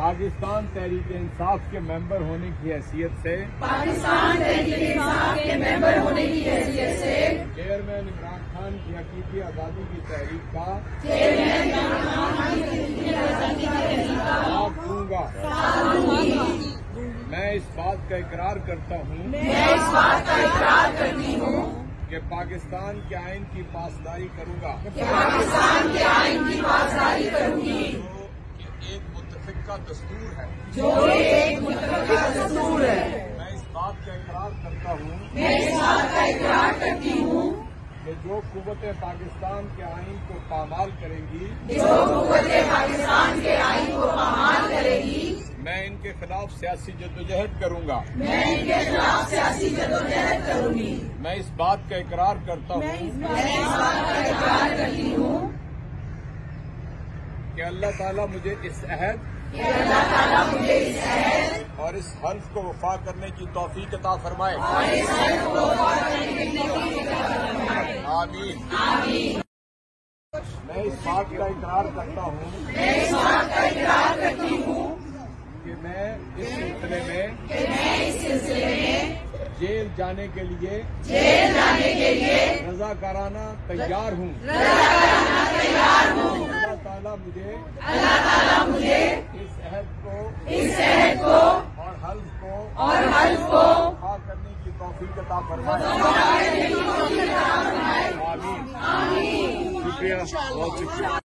पाकिस्तान तहरीक इंसाफ के मेंबर होने की हैसियत से चेयरमैन इमरान खान की हकीकी आज़ादी की तहरीक का साथ दूंगा। मैं इस बात का इकरार करता हूँ कि पाकिस्तान के आइन की पासदारी करूंगा एक मुत्तफिक का दस्तूर है। मैं इस बात का इकरार करता हूँ कि जो कुव्वतें पाकिस्तान के आइन को पामाल करेंगी मैं इनके खिलाफ सियासी जद्दोजहद करूंगा। मैं इस बात का इकरार करता हूँ कि अल्लाह ताला मुझे इस अहद और इस हल्फ को वफा करने की तौफीक अता फरमाए। आमीन। मैं इस बात का इकरार करता हूँ कि मैं इस सिलसिले में जेल जाने के लिए रज़ाकाराना तैयार हूँ। अल्लाह ताला मुझे इस अहद को और हल्फ को वफा करने की तौफीक अता फरमाए। आमीन। शुक्रिया, बहुत शुक्रिया।